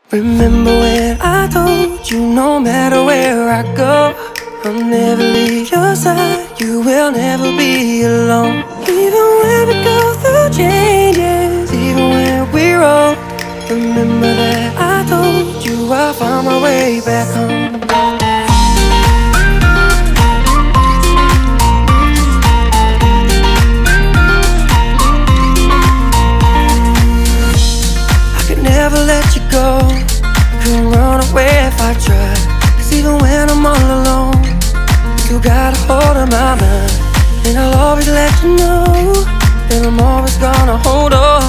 Remember when I told you no matter where I go, I'll never leave your side, you will never be alone. Even when we go through changes, even when we're old, remember that I told you I'll find my way back home. Never let you go, couldn't run away if I tried. Cause even when I'm all alone, you got a hold of my mind. And I'll always let you know that I'm always gonna hold on.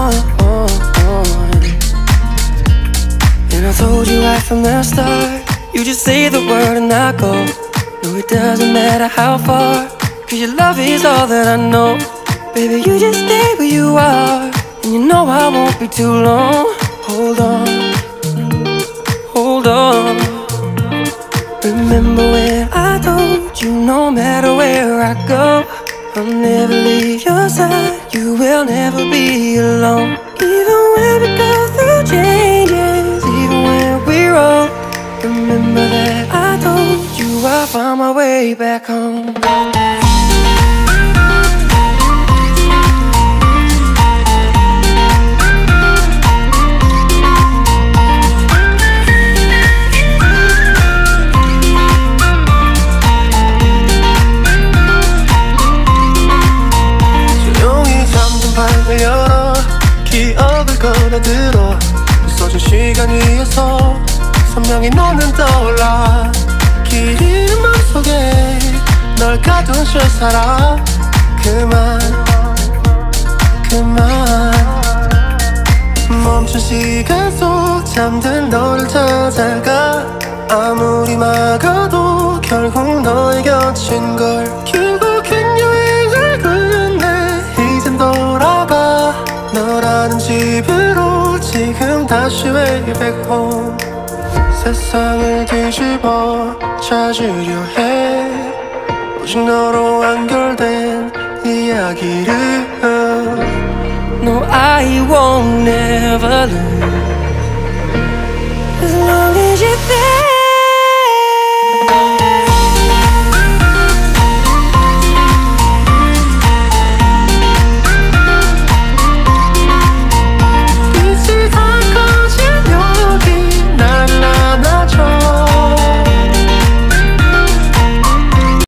And I told you right from the start, you just say the word and I go. No, it doesn't matter how far, cause your love is all that I know. Baby, you just stay where you are, and you know I won't be too long. Hold on, hold on. Remember when I told you no matter where I go, I'll never leave your side, you will never be alone. Even when we go through changes, even when we're old, remember that I told you I'll find my way back home. 열어 기억을 걸어들어 부서진 시간 위에서 선명히 너는 떠올라 긴 맘속에 널 가둔 채 살아 그만 멈춘 시간 속 잠든 너를 찾아가 아무리 막아도 결국 너의 곁인 걸 결국엔 여행을 끝내 이젠 돌아가 너라는 집으로 지금 다시 way back home. 세상을 뒤집어 찾으려 해 오직 너로 완결된 이야기를 No, I won't never lose as long as you're there.